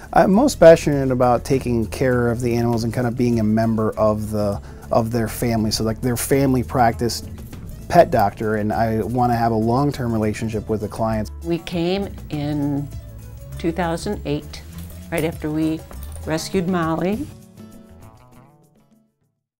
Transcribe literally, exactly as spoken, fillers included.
I'm most passionate about taking care of the animals and kind of being a member of the of their family. So like their family practice pet doctor, and I want to have a long-term relationship with the clients. We came in two thousand eight, right after we rescued Molly.